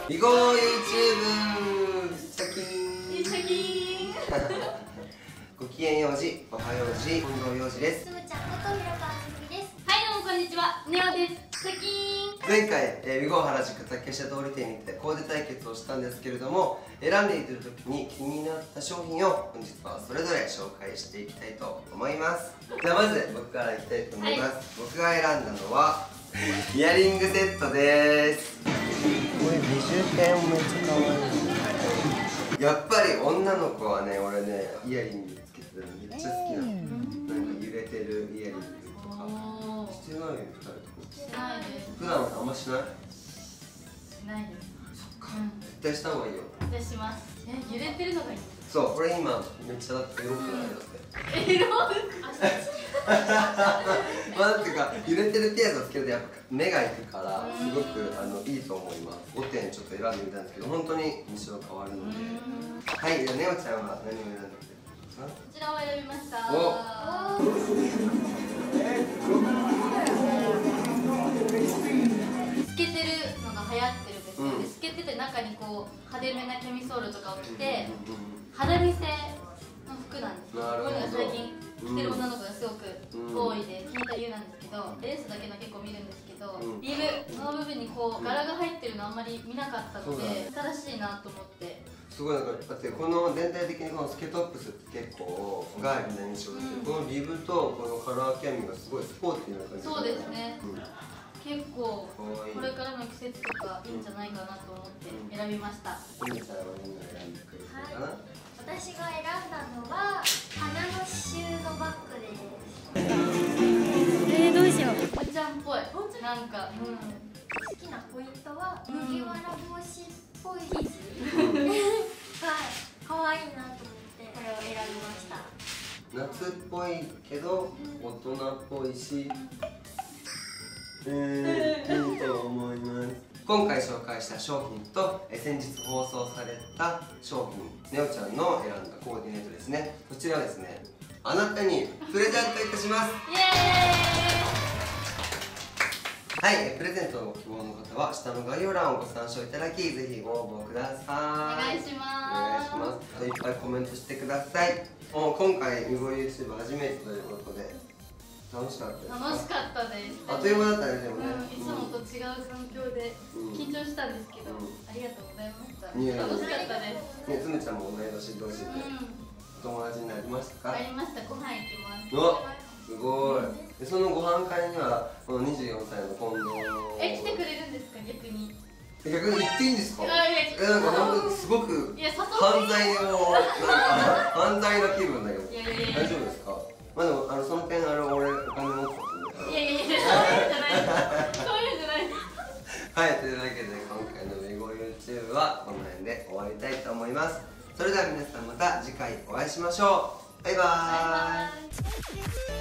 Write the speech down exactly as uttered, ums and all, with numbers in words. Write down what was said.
囲碁 YouTube シャキーンシャキーンごきげんようじ、おはようじ、近藤洋二です。 つむちゃんこと平川つむぎです。 はいどうもこんにちは、ネオです。シャキーン。 前回、えー、囲碁原宿竹下通り店にてコーデ対決をしたんですけれども、選んでいる時に気になった商品を本日はそれぞれ紹介していきたいと思います。じゃあまず僕からいきたいと思います、はい、僕が選んだのはイヤリングセットです。これビジュペンめっちゃ可愛い。やっぱり女の子はね、俺ねイヤリングつけてるのめっちゃ好きなの。なんか揺れてるイヤリングとかしてないよね、ふたりとも。 しないです。 普段あんましない？ しないです。 そっか、絶対した方がいいよ。 絶対します。え、揺れてるのがいい。 そう、これ今めっちゃだってエロくないだって。 エロまあっていうか揺れてる程度つけるとやっぱ目がいくからすごくあのいいと思います。ごてんちょっと選んでみたんですけど本当に印象変わるので。はい、じゃあネオちゃんは何を選んでくれるんですか？こちらを選びました。 お透けてるのが流行ってるんですよね、うん、透けてて中にこう派手めなキャミソールとかを着て肌見せの服なんですよ。こういうのが最近着てる女の子がすごく多いで聞いた理由なんですけど、レースだけの結構見るんですけど、うん、リブの部分にこう柄が入ってるのあんまり見なかったので新しいなと思って。すごいなんかだってこの全体的にこのスケトップスって結構ガーリーな印象ですけど、うん、このリブとこのカラーキャミがすごいスポーティーな感じ。そうですね、うん、結構これからの季節とかいいんじゃないかなと思って選びました。 ふみさんは何が選んでくれたかな？ 私が選んだのは花の刺繍のバッグです。 えー、どうしよう。むちゃんっぽい。なんか、うん、 好きなポイントは麦わら帽子っぽい生地はい、可愛いなと思ってこれを選びました。 夏っぽいけど大人っぽいし、えー、いいと思います。今回紹介した商品とえ先日放送された商品、ネオちゃんの選んだコーディネートですね。こちらはですね、あなたにプレゼントいたします。 イエーイ。 はい、プレゼントのご希望の方は下の概要欄をご参照いただき、ぜひご応募ください。 お願いします。 お願いします。いっぱいコメントしてください。もう今回囲碁 YouTube 初めてということで楽しかったですか？ 楽しかったです。 あっという間だったね、でもね。 うん、いつもと違う環境で緊張したんですけど、うん、ありがとうございました。 いやいや楽しかったです。 ね、つむちゃんも同い年同士で、うん、お友達になりましたか？ なりました。ご飯行きます。 うわ、すごい。でそのご飯会にはこのにじゅうよんさいの近藤。 え、来てくれるんですか？逆に。 逆に言っていいんですか？ え、 なんか本当にすごく犯罪のなんか犯罪の気分だけど。大丈夫ですか？まあでもあのその点あの俺お金持ってたんで。 いやいやいや、そういうんじゃない。そういうんじゃない。 はい、というわけで今回の囲碁 YouTube はこの辺で終わりたいと思います。それでは皆さんまた次回お会いしましょう。バイバーイ。